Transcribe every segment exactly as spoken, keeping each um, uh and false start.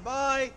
Stand by.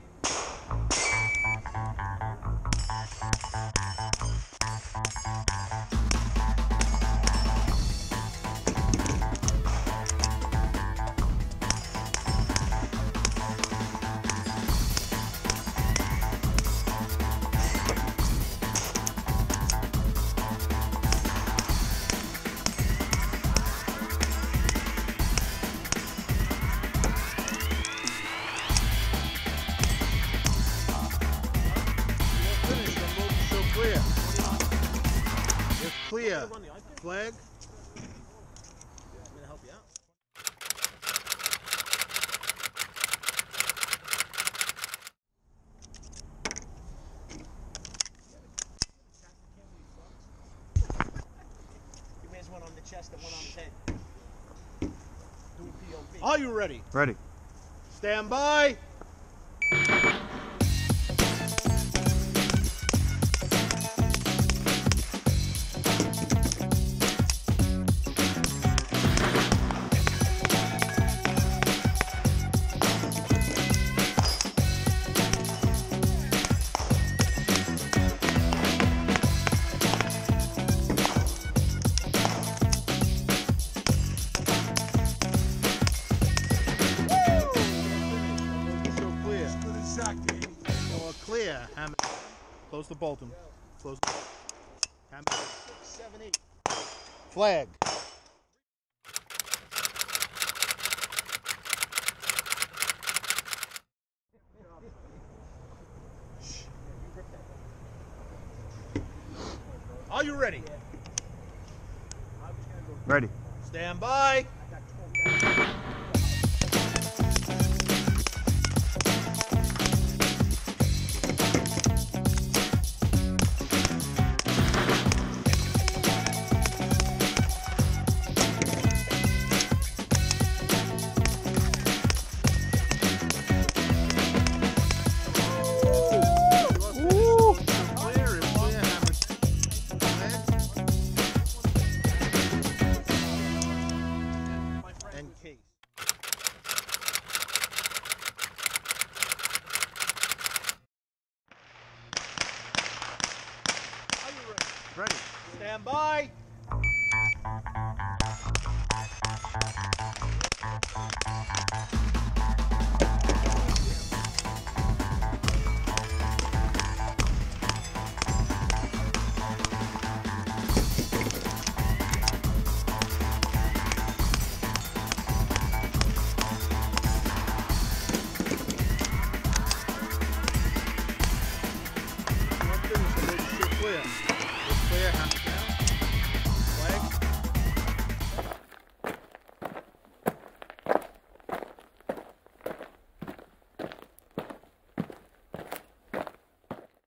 Clear. It's clear. Flag. I'm going to help you out. He wears one on the chest and one on his head. Do P O V. Are you ready? Ready. Stand by. Clear. Hammer. Close the Bolton. Close. Hammer. Six, seven, eight. Flag. Are you ready? Ready. Stand by. Case. Are you ready? Ready. Stand by.